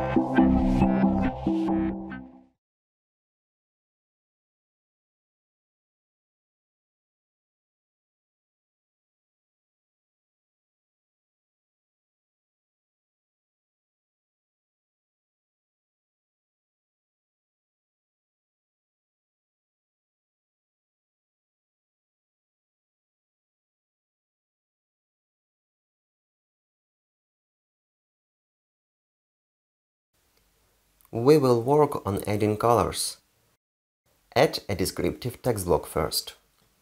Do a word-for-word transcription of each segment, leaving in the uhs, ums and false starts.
We will work on adding colors. Add a descriptive text block first.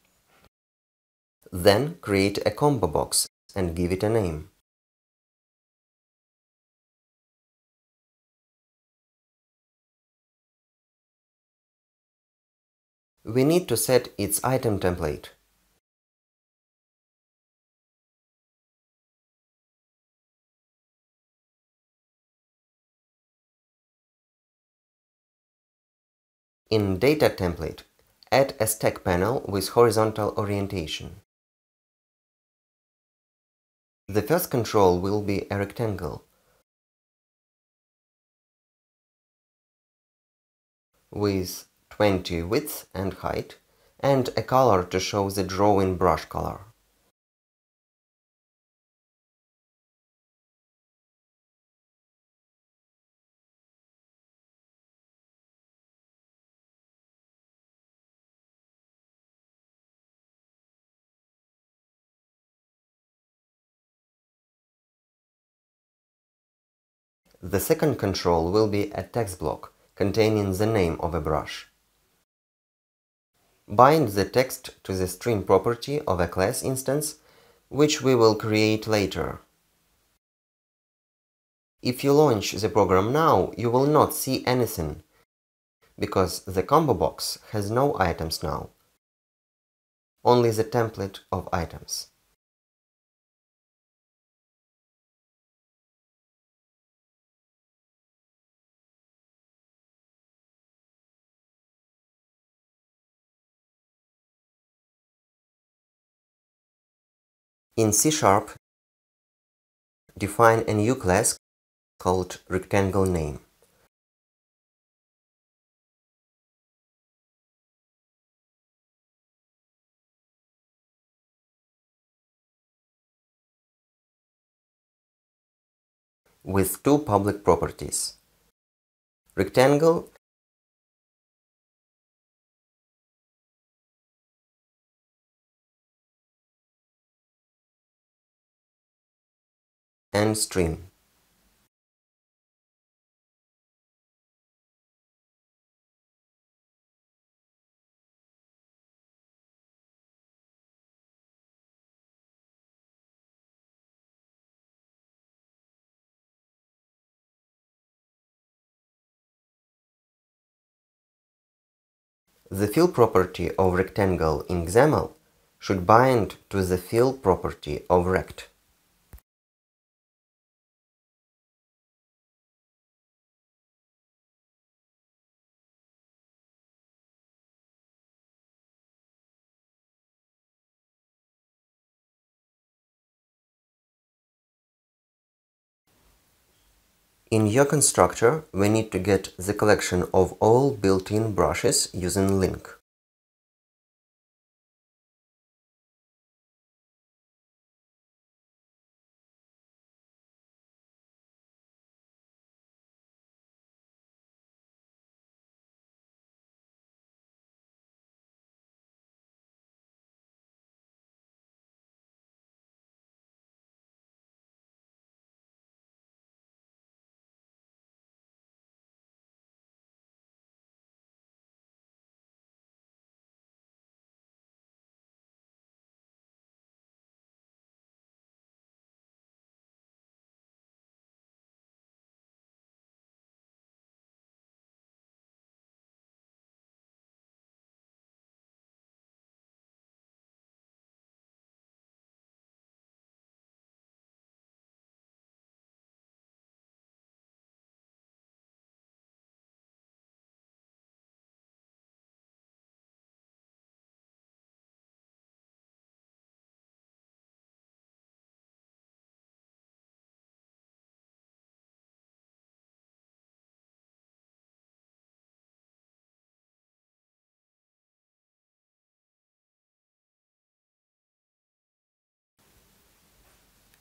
Then create a combo box and give it a name. We need to set its item template. In DataTemplate, add a stack panel with horizontal orientation. The first control will be a rectangle with twenty width and height and a color to show the drawing brush color. The second control will be a text block containing the name of a brush. Bind the text to the string property of a class instance, which we will create later. If you launch the program now, you will not see anything, because the combo box has no items now, only the template of items. In C sharp, define a new class called RectangleName. With two public properties: rectangle and string. The fill property of rectangle in X A M L should bind to the fill property of Rect. In your constructor, we need to get the collection of all built-in brushes using link.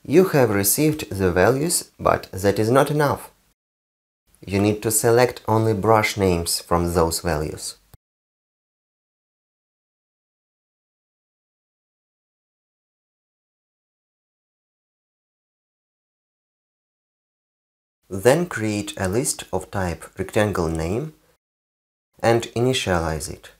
You have received the values, but that is not enough. You need to select only brush names from those values. Then create a list of type RectangleName and initialize it.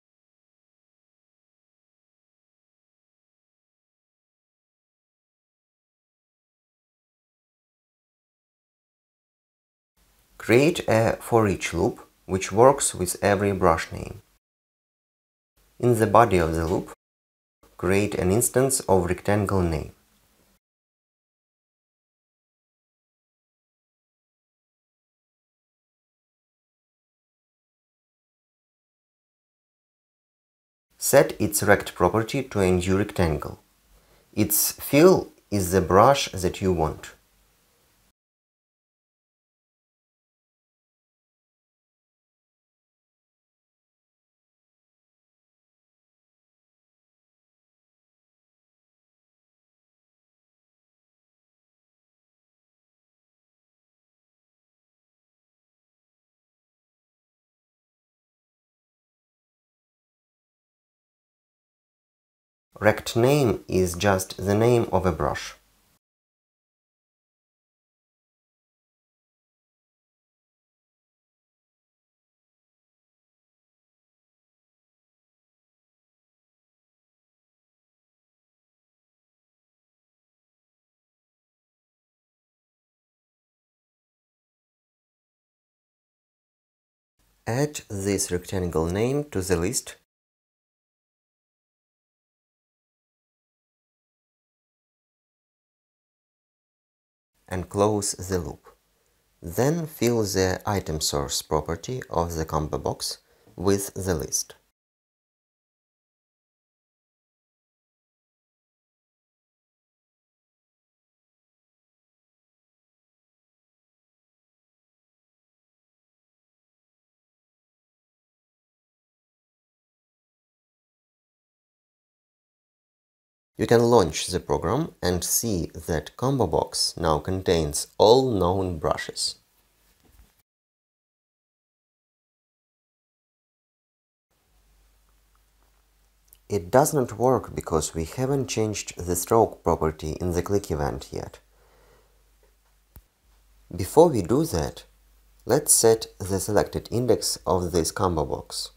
Create a for each loop which works with every brush name. In the body of the loop, create an instance of RectangleName. Set its rect property to a new rectangle. Its fill is the brush that you want. Rect name is just the name of a brush. Add this rectangle name to the list and close the loop. Then fill the item source property of the combo box with the list. You can launch the program and see that combo box now contains all known brushes. It does not work because we haven't changed the stroke property in the click event yet. Before we do that, let's set the selected index of this combo box.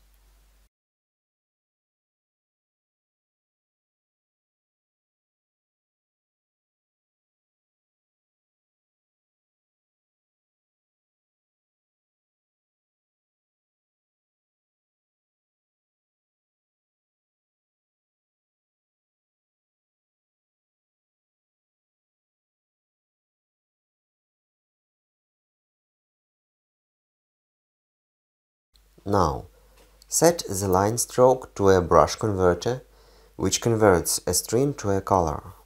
Now, set the line stroke to a brush converter, which converts a string to a color.